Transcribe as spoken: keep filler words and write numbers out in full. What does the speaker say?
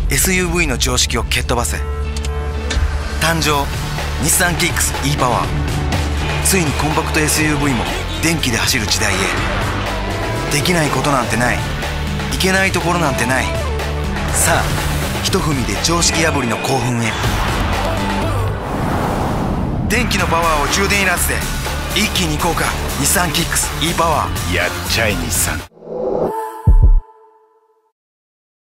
エスユーブイ の常識を蹴っ飛ばせ。誕生日産キックス e パワー。ついにコンパクト エスユーブイ も電気で走る時代へ。できないことなんてない、いけないところなんてない。さあひと踏みで常識破りの興奮へ。電気のパワーを充電いらずで一気に行こうか。日産キックス e パワー。 やっちゃえ日産。